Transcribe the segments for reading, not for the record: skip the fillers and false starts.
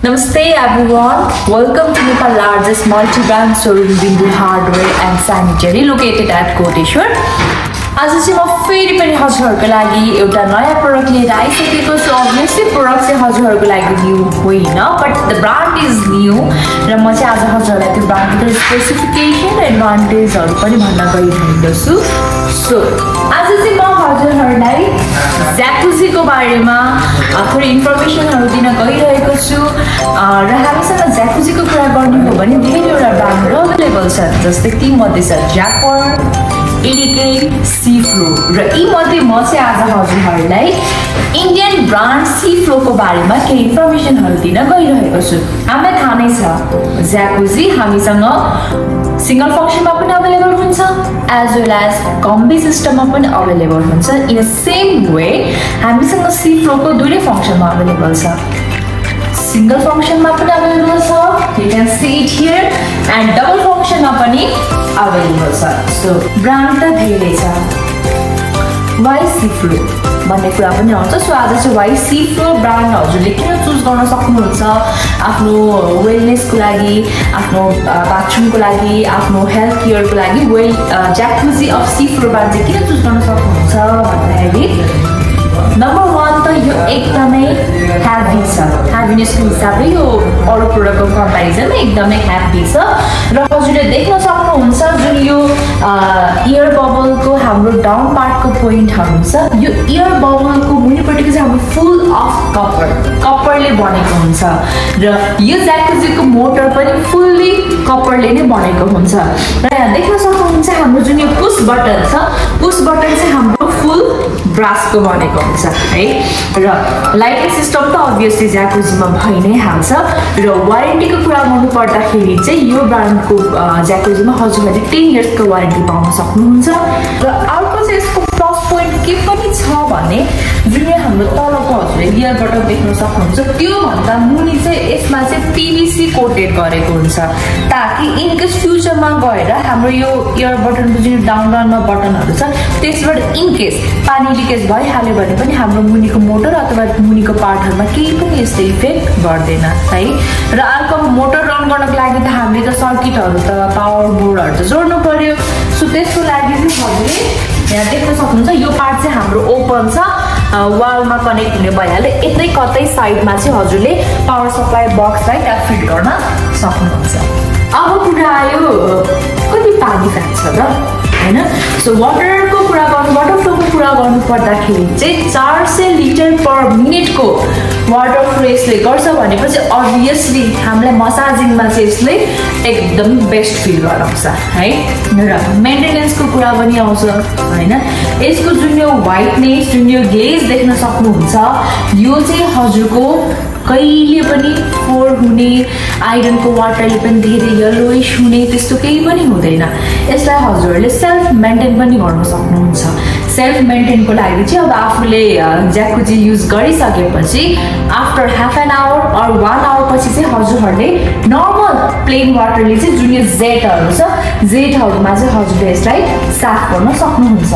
Namaste everyone, welcome to Nepal largest multi-brand showroom Bindu Hardware and Sanitary located at Koteshwar. आज चाहिँ म फेरि पनि हजुरहरुको लागि एउटा नयाँ प्रोडक्ट लिएर आइसकेको छु। obviously प्रोडक्ट चाहिँ हजुरहरुको लागि न्यू होइन, but the brand is new र म चाहिँ आज हजुरहरुलाई त्यो ब्रान्डको स्पेसिफिकेसन र एडभान्टेजहरु पनि भन्न गइरहेको छु। सो आज चाहिँ म हजुरहरुलाई Jacuzzi को बारेमा थोरै इन्फर्मेसनहरु दिन गइरहेको छु र हामीसँग Jacuzzi को कुरा गर्ने हो भने धेरैवटा ब्रान्डहरु अवेलेबल छ, जस्तै ती मध्ये छ Jacuzzi, Seaflow र यी मध्ये म चाहिँ आज हजुरहरुलाई इन्डियन ब्रान्ड Seaflow को बारेमा केही इन्फर्मेसनहरु दिन गइरहेको छु। हामीलाई थाहा नै छ Jacuzzi हामीसँग सिंगल फंक्सनमा पनि अवेलेबल हुन्छ एज वेल एज कम्बी सिस्टममा पनि अवेलेबल हुन्छ। इन अ सेम वे हामीसँग Seaflow को दुईटै फंक्सनमा अवेलेबल छ। सिंगल फंक्सनमा पनि अवेलेबल छ, you can see it here, and double फंक्सनमा पनि अवेलेबल छ। सो ब्रान्ड त धेरै छ। Why Seaflow भन्ने कुरा पनि आउँछ। सो आज चाहिँ Why Seaflow ब्रान्ड हजुरले किन चुज गर्न सक्नुहुन्छ, आफ्नो वेलनेसको लागि, आफ्नो बाथरुमको लागि, आफ्नो हेल्थ केयरको लागि Jacuzzi of Seaflow ब्रान्ड चाहिँ किन चुज गर्न सक्नुहुन्छ भन्दाखेरि नम्बर 1 त यो एकदमै हेभी छ। हेभीनेसको हिसाबले यो अरु प्रोडक्टको कम्पेरिजनमा एकदमै हेभी छ र हजुरले देख्न सक्नुहुन्छ जुन यो इयर बबलको हाम्रो डाउन पार्टको पोइन्टहरु छ, यो इयर बबलको मुनिपट्टिको चाहिँ हाम्रो फुल अफ कपरले बनेको हुन्छ र यो Jacuzzi को मोटर पनि फुल्ली कपरले नै बनेको हुन्छ र यहाँ देख्न सक्नुहुन्छ हाम्रो जुन यो पुश बटन छ, पुश बटन चाहिँ हाम्रो फुल ब्रासको बनेको हुन्छ है र लाइटिङ सिस्टम त obviously Jacuzzi मा भइ नै हाल्छ र वारेन्टीको कुरा गर्नु पर्दाखेरि चाहिँ यो ब्रान्डको Jacuzzi मा हजुरले 10 इयर्स को वारेन्टी पाउन सक्नुहुन्छ र अर्को चाहिँ यसको प्लस पोइन्ट के पनि छ भने जुन हाम्रो तलको हजुरले इयर बटन देख्न सक्नुहुन्छ त्यो भन्दा मुनि चाहिँ यसमा चाहिँ PVC कोटेड गरेको हुन्छ ताकि इन केस फ्युचरमा गएर हाम्रो यो इयर बटनको जुन डाउनमा बटनहरु छ त्यसबाट इन केस पानी लिकेज भइहाल्यो भने पनि हाम्रो मुनिको मोटर अथवा मुनिको पार्टहरुमा केही पनि यस्तो इफेक्ट गर्दैन है। र अर्को मोटर रन गर्नको लागि त हामीले त सर्किटहरु त पावर बोर्डहरु त जोड्नु पर्यो। सो त्यसको लागि चाहिँ हजुरले यहाँ देख्न सक्नुहुन्छ यो पार्ट चाहिँ हाम्रो ओपन छ, वालमा कनेक्ट हुने भइहाल्यो। यतै कतै साइडमा चाहिँ हजुरले पावर सप्लाई बक्सलाई त्यहाँ फिट गर्न सक्नुहुन्छ। अब कुरा आयो कति पानी फ्याँक्छ र हैन। सो वाटर फ्लोको कुरा गर्नु पर्दाखेरि चाहिँ 400 लिटर पर मिनेटको वाटर फ्लो यसले गर्छ भनेपछि obviously हामीलाई मसाजिङमा चाहिँ यसले एकदम बेस्ट फिल गराउँछ है र मेन्टेनेन्सको कुरा पनि आउँछ हैन। यसको जुन यो व्हाइटनेस, जुन यो ग्लेज देख्न सक्नुहुन्छ यो चाहिँ हजुरको कहिले पनि फोर हुने, आइरनको वाटरले पनि धेरै येलोइश हुने त्यस्तो केही पनि हुँदैन। यसलाई हजुरले सेल्फ मेन्टेन पनि गर्न सक्नुहुन्छ। सेल्फ मेन्टेनको लागि चाहिँ अब आफूले Jacuzzi युज गरिसकेपछि after half an hour or 1 hour पछि चाहिँ हजुरहरुले नर्मल प्लेन वाटरले चाहिँ जुन यो जेटहरु छ जेटहरुमा चाहिँ हजुरले यसलाई साफ गर्न सक्नुहुन्छ।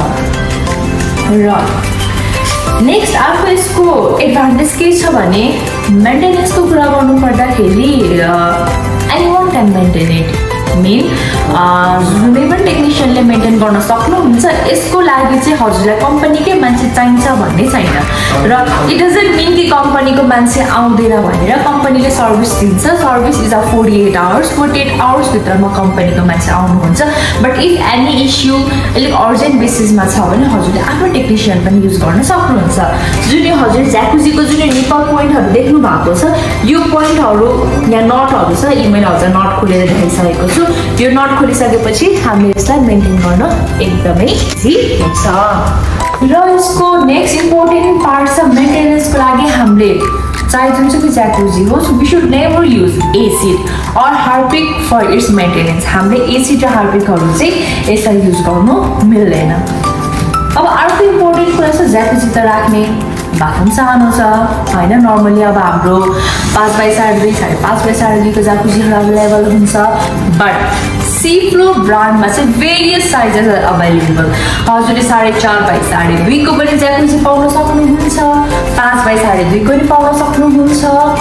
र नेक्स्ट अर्को यसको एडभान्टेज के छ भने मेन्टेनेन्सको कुरा गर्नु पर्दाखेरि anyone can maintain it mean जुनै पनि टेक्निशियनले मेन्टेन गर्न सक्नुहुन्छ। यसको लागि चाहिँ हजुरलाई कम्पनीकै मान्छे चाहिन्छ भन्ने छैन र इट डजन्ट मीन कि कम्पनीको मान्छे आउँदैन भनेर कम्पनीले सर्भिस दिन्छ। Service is a 48 hours, 48 hours भित्रमा कम्पनीको मान्छे आउनुहुन्छ। बट इफ एनी इश्यू अलिक अर्जेन्ट बेसिसमा छ भने हजुरले आफ्नो टेक्निशियन पनि युज गर्न सक्नुहुन्छ। जुन यो हजुर Jacuzzi को जुन निपल पोइन्टहरु देख्नु भएको छ यो पोइन्टहरु यहाँ नटहरु छ, मैले हजुर नट खोलेर देखाइसकेको छु। यो नट खोलिसकेपछि हामीले यसलाई मेन्टेन गर्न एकदमै इजी हुन्छ। र यसको नेक्स्ट इम्पोर्टेन्ट पार्ट छ मेन्टेनेन्सको लागि हामीले चाहे जुन चाहिँ Jacuzzi होस् we should never use acid or Harpic for its maintenance. हामीले एसिड र हार्पिकहरु चाहिँ यसलाई युज गर्नु मिल्दैन। अब अर्को इम्पोर्टेन्ट कुरा छ Jacuzzi त राख्ने बाथरुम सानो छ हैन। नर्मली अब हाम्रो 5 बाइ 2.5 5 बाइ 2.5 को Jacuzzi अवेलेबल हुन्छ, बट Seaflow ब्रान्डमा चाहिँ भेरियस साइजेस अवेलेबल। हजुरले 4.5 बाइ 2.5 को पनि Jacuzzi पाउन सक्नुहुन्छ, 5 बाइ 2.5 को पनि पाउन सक्नुहुन्छ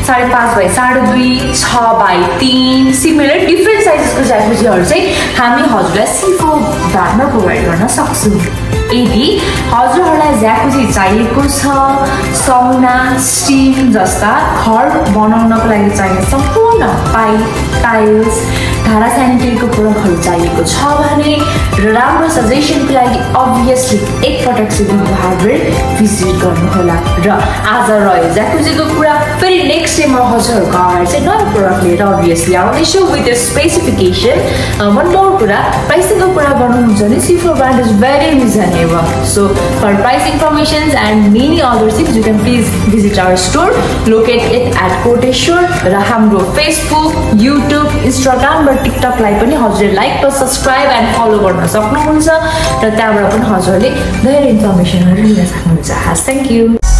5.5 by 2.5 6 by 3 सिमिलर डिफरेन्ट साइजेसको ज्याकुजीहरू चाहिँ हामी हजुरलाई Seaflow ब्रान्डमा प्रोभाइड गर्न सक्छौँ। यदि हजुरहरूलाई ज्याकुजी चाहिएको छ, साउना, स्टिम जस्ता घर बनाउनको लागि चाहिने सम्पूर्ण पाइप, टाइल्स, धारा स्यानिटरीको प्रोडक्टहरू चाहिएको छ भने र राम्रो सजेसनको लागि अभियसली एकपटक सिभिल हार्डवेयर भिजिट गर्नुहोला। र आज रह्यो ज्याकुजीको कुरा, फेरि नेक्स्ट डे म हजुरहरूको अगाडि चाहिँ नयाँ प्रोडक्ट लिएर अभियसली आउनेछु with the specification. One more कुरा, प्राइसिङको कुरा गर्नुहुन्छ भने Seaflow brand is very reasonable. So for price information and many other things, you can please visit our store located at Koteshwar र हाम्रो Facebook, YouTube, Instagram र TikTok लाई पनि हजुरले लाइक र सब्स्क्राइब एन्ड फलो गर्न सक्नुहुन्छ र त्यहाँबाट पनि हजुरले धेरै इन्फर्मेसनहरू लिन सक्नुहुन्छ। Thank you.